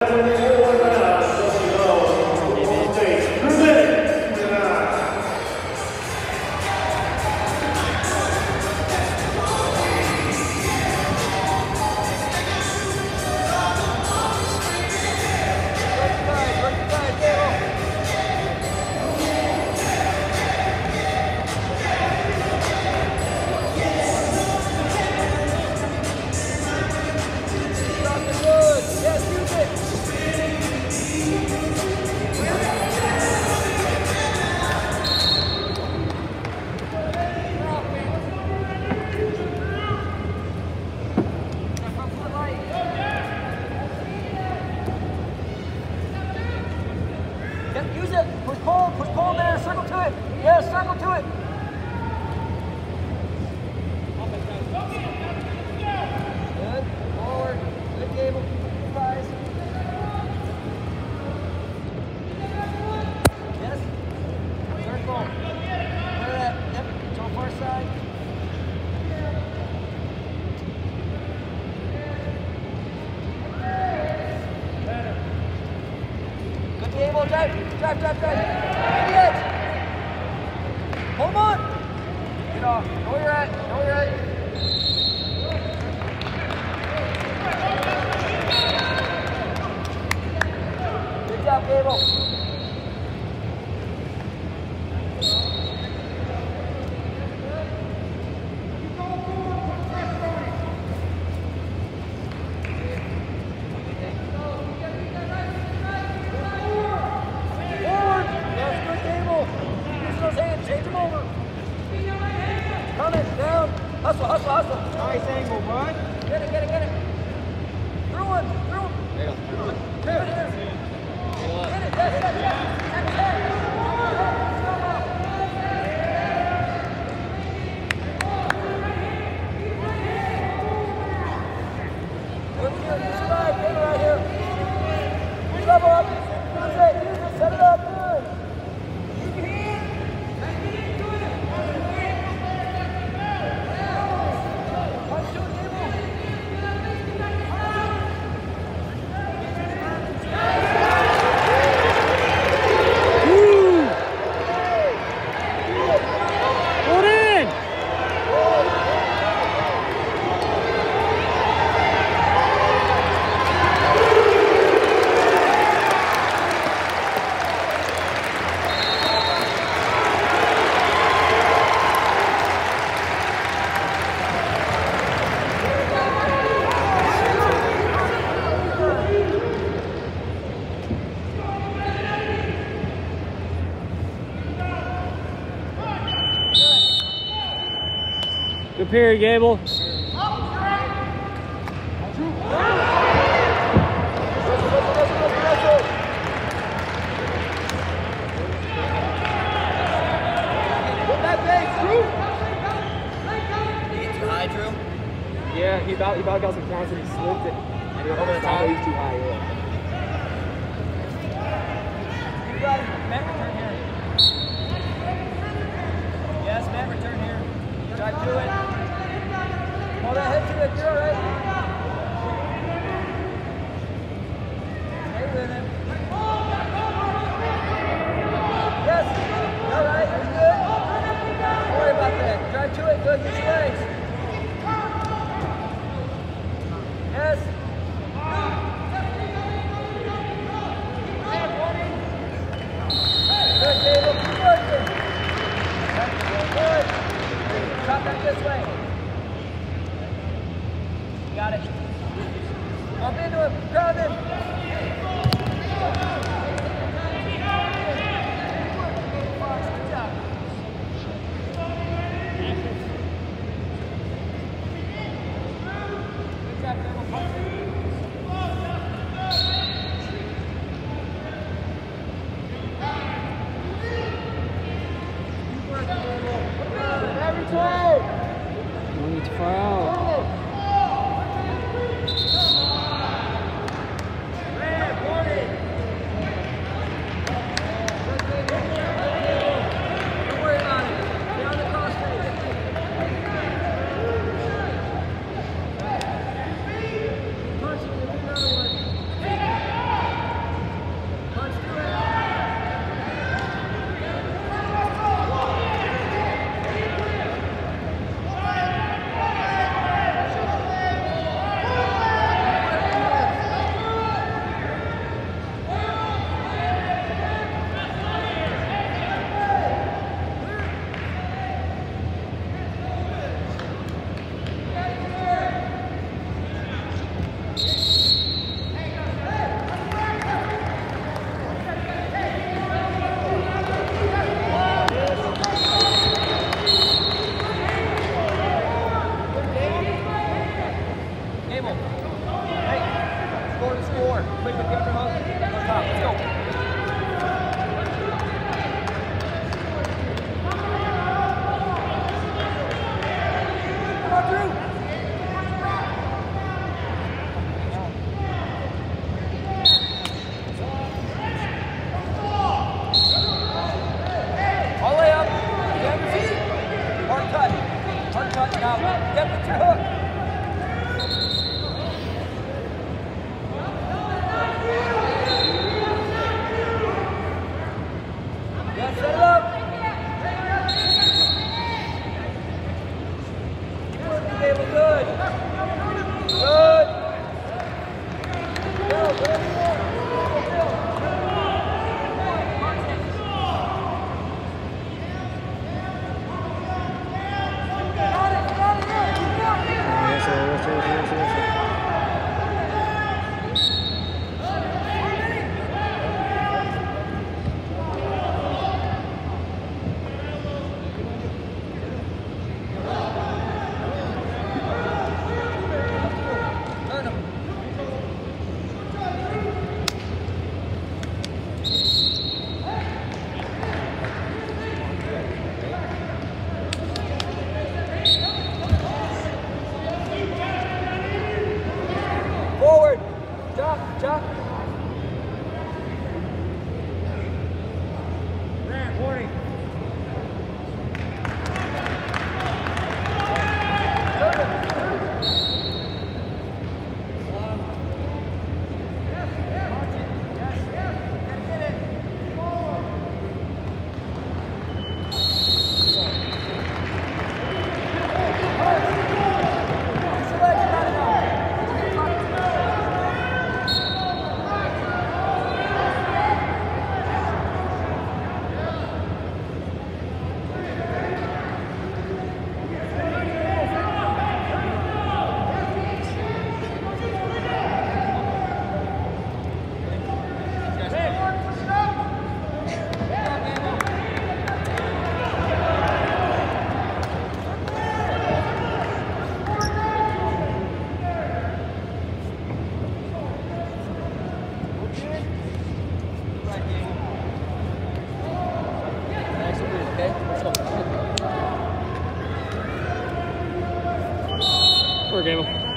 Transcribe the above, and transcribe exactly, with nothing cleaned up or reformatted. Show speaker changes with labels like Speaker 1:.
Speaker 1: Use it. Push pull, push pull there. Circle to it. Yeah, circle to it. Good. Forward. Good Gable. Keep it thighs. Yes. Circle. Clear that. Yep. Go far side. Good Gable. Drive. Drive, drive, drive. Idiot. Hold on. Get off. Know where you're at. Know where you're at. Good job, Gable. Hustle, hustle, hustle.
Speaker 2: Nice angle, bud.
Speaker 1: Get it, get it, get it. Through one, through one.
Speaker 2: There you go.
Speaker 1: Through one. Get it, get it. Get it, yes, yes, yes. Check, check. Good here, you survive. Get it right here. Level up. Use it, use it. Set it up. Good.
Speaker 2: Good period, Gable. Yeah, he about, he about got some counts and he slipped it. And over the top, he's too high. Yeah.
Speaker 1: You got it. Matt, return here. Yes, Matt, return here. Drive to it. Hold that head to it. You're all right. Stay with him. Yes. All right. You're good. Don't worry about that. Drive to it. Good. Use your legs. Yes. Sarah.
Speaker 2: Grant, warning. Or game.